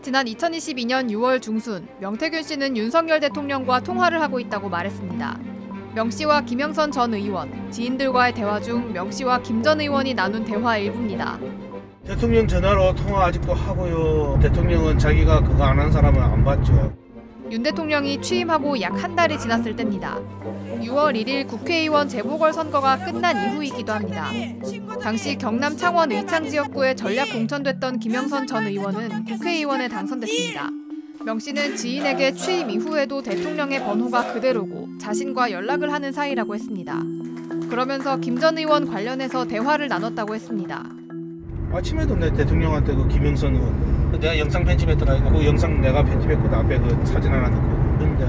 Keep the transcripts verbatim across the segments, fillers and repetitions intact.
지난 이천이십이년 유월 중순 명태균 씨는 윤석열 대통령과 통화를 하고 있다고 말했습니다. 명 씨와 김영선 전 의원, 지인들과의 대화 중 명 씨와 김 전 의원이 나눈 대화 일부입니다. 대통령 전화로 통화 아직도 하고요. 대통령은 자기가 그거 안 한 사람은 안 봤죠. 윤 대통령이 취임하고 약 한 달이 지났을 때입니다. 유월 일일 국회의원 재보궐선거가 끝난 이후이기도 합니다. 당시 경남 창원 의창 지역구에 전략 공천됐던 김영선 전 의원은 국회의원에 당선됐습니다. 명 씨는 지인에게 취임 이후에도 대통령의 번호가 그대로고 자신과 연락을 하는 사이라고 했습니다. 그러면서 김 전 의원 관련해서 대화를 나눴다고 했습니다. 아침에도 내 대통령한테 그 김영선 의원 내가 영상 편집했더라. 그 영상 내가 편집했고 앞에 그 사진 하나 넣고 근데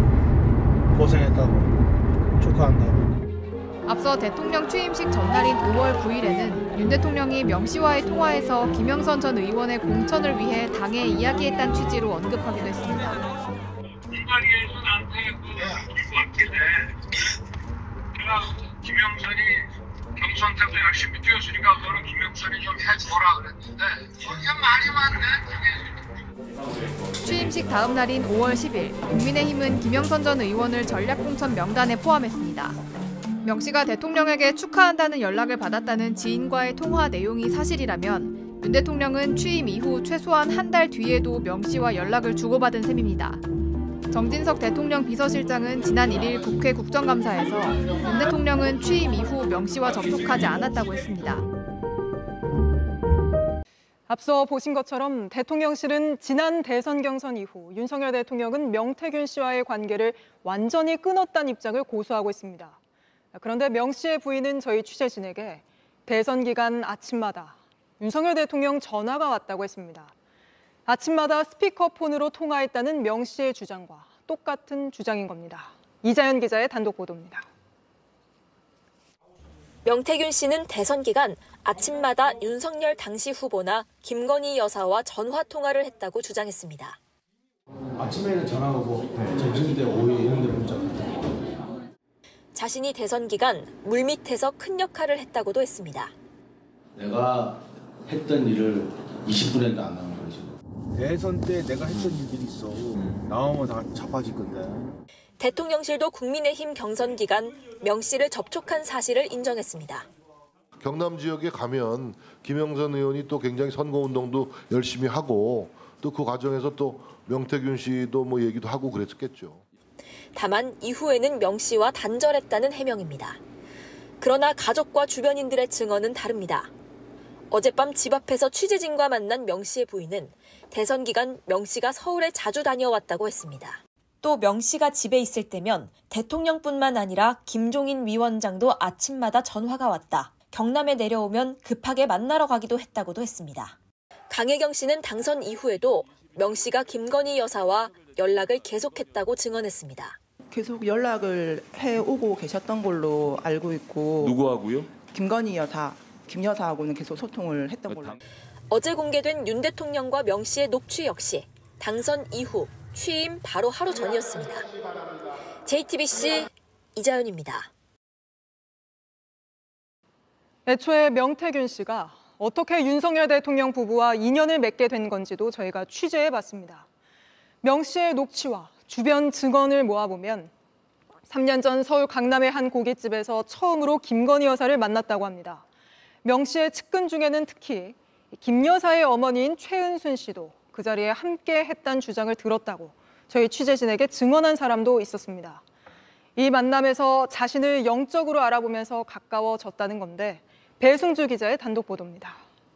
고생했다고 축하한다고. 앞서 대통령 취임식 전날인 오월 구일에는 윤 대통령이 명 씨와의 통화에서 김영선 전 의원의 공천을 위해 당에 이야기했다는 취지로 언급하기도 했습니다. 이자리에서 나한테 그 기부 왔길래 제가 김영선이 경선때도 열심히 뛰었으니까 너는 김영선이 좀 해줘라 그랬는데 그게 말이 많네. 취임식 다음 날인 오월 십일, 국민의힘은 김영선 전 의원을 전략공천 명단에 포함했습니다. 명 씨가 대통령에게 축하한다는 연락을 받았다는 지인과의 통화 내용이 사실이라면 윤 대통령은 취임 이후 최소한 한 달 뒤에도 명 씨와 연락을 주고받은 셈입니다. 정진석 대통령 비서실장은 지난 일일 국회 국정감사에서 윤 대통령은 취임 이후 명 씨와 접촉하지 않았다고 했습니다. 앞서 보신 것처럼 대통령실은 지난 대선 경선 이후 윤석열 대통령은 명태균 씨와의 관계를 완전히 끊었다는 입장을 고수하고 있습니다. 그런데 명 씨의 부인은 저희 취재진에게 대선 기간 아침마다 윤석열 대통령 전화가 왔다고 했습니다. 아침마다 스피커폰으로 통화했다는 명 씨의 주장과 똑같은 주장인 겁니다. 이자연 기자의 단독 보도입니다. 명태균 씨는 대선 기간 아침마다 윤석열 당시 후보나 김건희 여사와 전화 통화를 했다고 주장했습니다. 아침에는 전화 오고 점심 때 오후에 이런 데 문자 받고. 자신이 대선 기간 물밑에서 큰 역할을 했다고도 했습니다. 내가 했던 일을 이십 분에도 안 나온 거지. 대선 때 내가 했던 일들이 있어. 나오면 다 자빠질 건데. 대통령실도 국민의힘 경선 기간 명 씨를 접촉한 사실을 인정했습니다. 경남 지역에 가면 김영선 의원이 또 굉장히 선거운동도 열심히 하고 또 그 과정에서 또 명태균 씨도 뭐 얘기도 하고 그랬었겠죠. 다만 이후에는 명 씨와 단절했다는 해명입니다. 그러나 가족과 주변인들의 증언은 다릅니다. 어젯밤 집 앞에서 취재진과 만난 명 씨의 부인은 대선 기간 명 씨가 서울에 자주 다녀왔다고 했습니다. 또 명 씨가 집에 있을 때면 대통령뿐만 아니라 김종인 위원장도 아침마다 전화가 왔다. 경남에 내려오면 급하게 만나러 가기도 했다고도 했습니다. 강혜경 씨는 당선 이후에도 명 씨가 김건희 여사와 연락을 계속했다고 증언했습니다. 계속 연락을 해오고 계셨던 걸로 알고 있고. 누구하고요? 김건희 여사, 김 여사하고는 계속 소통을 했던 걸로. 어제 공개된 윤 대통령과 명 씨의 녹취 역시 당선 이후 취임 바로 하루 전이었습니다. 제이티비씨 이자연입니다. 애초에 명태균 씨가 어떻게 윤석열 대통령 부부와 인연을 맺게 된 건지도 저희가 취재해봤습니다. 명 씨의 녹취와 주변 증언을 모아보면 삼 년 전 서울 강남의 한 고깃집에서 처음으로 김건희 여사를 만났다고 합니다. 명 씨의 측근 중에는 특히 김 여사의 어머니인 최은순 씨도 그 자리에 함께 했다는 주장을 들었다고 저희 취재진에게 증언한 사람도 있었습니다. 이 만남에서 자신을 영적으로 알아보면서 가까워졌다는 건데 배승주 기자의 단독 보도입니다.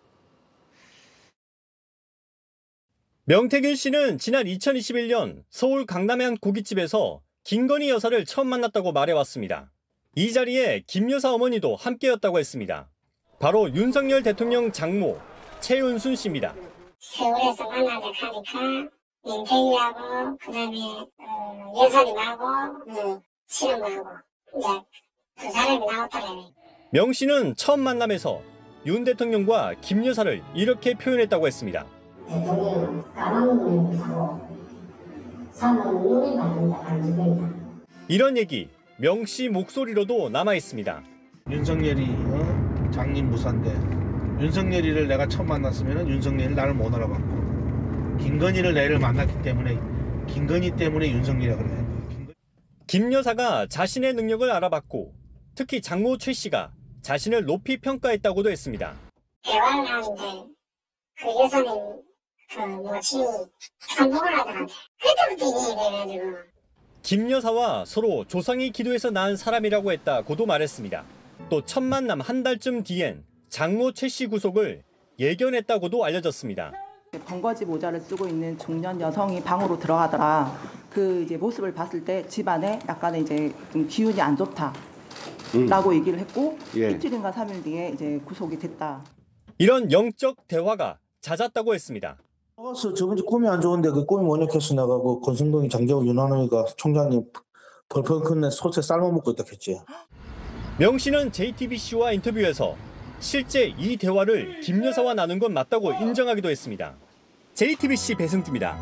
명태균 씨는 지난 이천이십일년 서울 강남의 한 고깃집에서 김건희 여사를 처음 만났다고 말해왔습니다. 이 자리에 김 여사 어머니도 함께였다고 했습니다. 바로 윤석열 대통령 장모 최은순 씨입니다. 서울에서 만나자 하니까 민태희하고 그다음에 어, 예설이하고 어, 신엄하고 이제 두 사람이 나왔더라고요. 명 씨는 처음 만남에서 윤 대통령과 김 여사를 이렇게 표현했다고 했습니다. 대통령 까먹는 사고 사는 눈이 받는다 반지된다. 이런 얘기 명 씨 목소리로도 남아 있습니다. 윤석열이 어? 장님 무사인데 윤석열이를 내가 처음 만났으면 윤석열이 나를 못 알아봤고 김건희를 내를 만났기 때문에 김건희 때문에 윤석열이라고 그래요. 김 여사가 자신의 능력을 알아봤고 특히 장모 최 씨가 자신을 높이 평가했다고도 했습니다. 대화를 하는데 그 여사님 그 모친이 감동을 하더라고요. 그때부터 인연이 돼가지고. 김 여사와 서로 조상이 기도해서 낳은 사람이라고 했다고도 말했습니다. 또 첫 만남 한 달쯤 뒤엔 장모 최 씨 구속을 예견했다고도 알려졌습니다. 번거지 모자를 쓰고 있는 중년 여성이 방으로 들어가더라. 그 이제 모습을 봤을 때 집안에 약간의 이제 좀 기운이 안 좋다라고 음. 얘기를 했고 예. 이틀인가 삼 일 뒤에 이제 구속이 됐다. 이런 영적 대화가 잦았다고 했습니다. 나가서 저번주 꿈이 안 좋은데 그 꿈이 뭐냐 해서 나가고 권성동이 장재원 윤한호이가 총장님 벌벌 큰내 소채 삶아먹고 있다 했지. 명 씨는 제이티비씨와 인터뷰에서 실제 이 대화를 김 여사와 나눈 건 맞다고 인정하기도 했습니다. 제이티비씨 배승주입니다.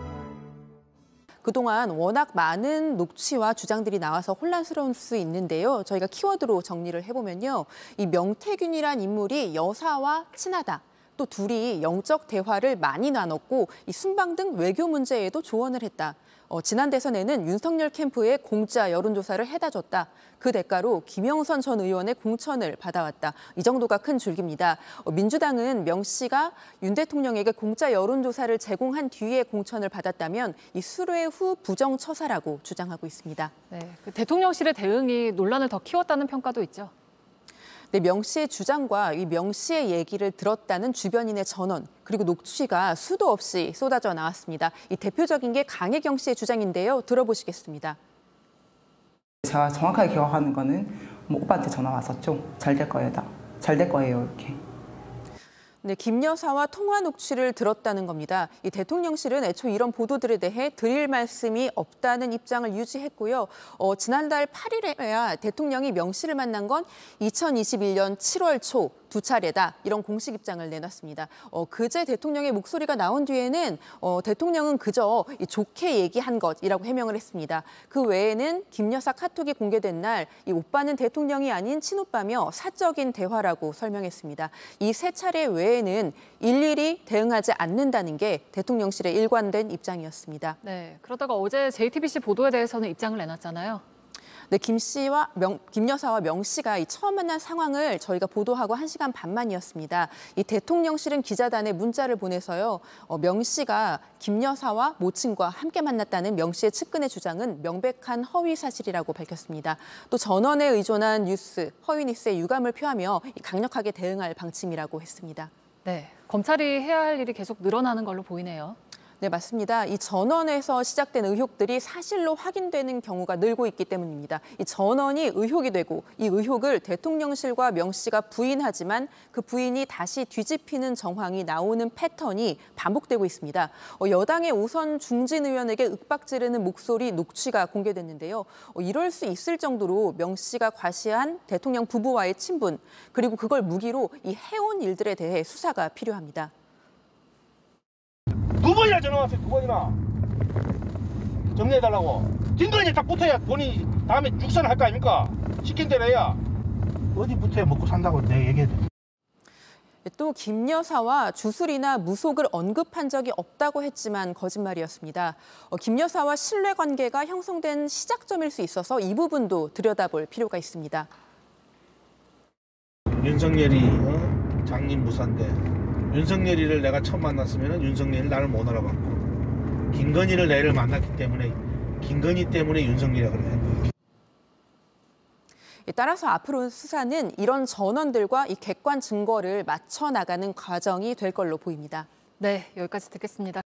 그동안 워낙 많은 녹취와 주장들이 나와서 혼란스러울 수 있는데요. 저희가 키워드로 정리를 해보면요. 이 명태균이란 인물이 여사와 친하다. 또 둘이 영적 대화를 많이 나눴고 이 순방 등 외교 문제에도 조언을 했다. 어, 지난 대선에는 윤석열 캠프에 공짜 여론조사를 해다 줬다. 그 대가로 김영선 전 의원의 공천을 받아왔다. 이 정도가 큰 줄기입니다. 어, 민주당은 명 씨가 윤 대통령에게 공짜 여론조사를 제공한 뒤에 공천을 받았다면 이 수뢰 후 부정처사라고 주장하고 있습니다. 네, 그 대통령실의 대응이 논란을 더 키웠다는 평가도 있죠. 네, 명 씨의 주장과 이 명 씨의 얘기를 들었다는 주변인의 전원 그리고 녹취가 수도 없이 쏟아져 나왔습니다. 이 대표적인 게 강혜경 씨의 주장인데요. 들어보시겠습니다. 제가 정확하게 기억하는 거는 뭐 오빠한테 전화 왔었죠. 잘 될 거예요. 잘 될 거예요. 이렇게. 네, 김 여사와 통화 녹취를 들었다는 겁니다. 이 대통령실은 애초 이런 보도들에 대해 드릴 말씀이 없다는 입장을 유지했고요. 어, 지난달 팔 일에야 대통령이 명 씨를 만난 건 이천이십일 년 칠월 초 두 차례다. 이런 공식 입장을 내놨습니다. 어, 그제 대통령의 목소리가 나온 뒤에는 어, 대통령은 그저 좋게 얘기한 것이라고 해명을 했습니다. 그 외에는 김 여사 카톡이 공개된 날 이 오빠는 대통령이 아닌 친오빠며 사적인 대화라고 설명했습니다. 이 세 차례 외에는 일일이 대응하지 않는다는 게 대통령실의 일관된 입장이었습니다. 네, 그러다가 어제 제이티비씨 보도에 대해서는 입장을 내놨잖아요. 네, 김 씨와 명, 김 여사와 명 씨가 이 처음 만난 상황을 저희가 보도하고 한 시간 반 만이었습니다. 이 대통령실은 기자단에 문자를 보내서요. 어, 명 씨가 김 여사와 모친과 함께 만났다는 명 씨의 측근의 주장은 명백한 허위 사실이라고 밝혔습니다. 또 전원에 의존한 뉴스, 허위 뉴스에 유감을 표하며 강력하게 대응할 방침이라고 했습니다. 네, 검찰이 해야 할 일이 계속 늘어나는 걸로 보이네요. 네, 맞습니다. 이 전원에서 시작된 의혹들이 사실로 확인되는 경우가 늘고 있기 때문입니다. 이 전원이 의혹이 되고 이 의혹을 대통령실과 명 씨가 부인하지만 그 부인이 다시 뒤집히는 정황이 나오는 패턴이 반복되고 있습니다. 어, 여당의 오선 중진 의원에게 윽박지르는 목소리 녹취가 공개됐는데요. 어, 이럴 수 있을 정도로 명 씨가 과시한 대통령 부부와의 친분 그리고 그걸 무기로 이 해온 일들에 대해 수사가 필요합니다. 두 번이나 전화 왔어요. 두 번이나 정리해달라고. 김건희 딱 붙어야 본인이 다음에 육선을 할 거 아닙니까? 시킨 대로 해야. 어디 붙어야 먹고 산다고 내가 얘기해도. 또 김 여사와 주술이나 무속을 언급한 적이 없다고 했지만 거짓말이었습니다. 어, 김 여사와 신뢰관계가 형성된 시작점일 수 있어서 이 부분도 들여다볼 필요가 있습니다. 윤석열이 어? 장님 무사인데 윤석열이를 내가 처음 만났으면 윤석열이 나를 못 알아봤고 김건희를 내를 만났기 때문에 김건희 때문에 윤석열이라고 그래요. 따라서 앞으로 수사는 이런 전원들과 이 객관 증거를 맞춰 나가는 과정이 될 걸로 보입니다. 네, 여기까지 듣겠습니다.